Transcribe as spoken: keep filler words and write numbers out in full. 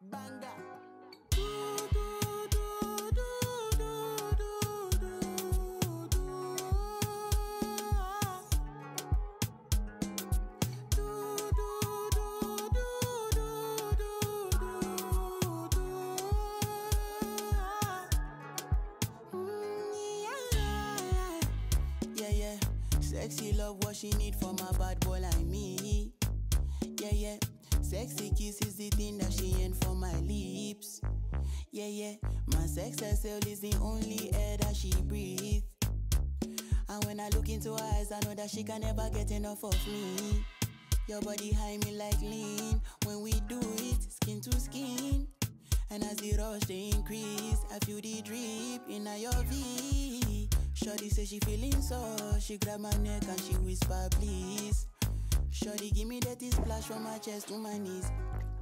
Banga. Yeah, yeah. Sexy love, what she need from a bad boy like me. Yeah, yeah. Sexy kiss is the thing that she ain't for my lips. Yeah, yeah. My sex herself is the only air that she breathes. And when I look into her eyes, I know that she can never get enough of me. Your body high me like lean. When we do it, skin to skin. And as the rush they increase, I feel the drip in your V. Shorty say she feeling so, she grab my neck and she whisper please. Shorty give me that splash from my chest to my knees.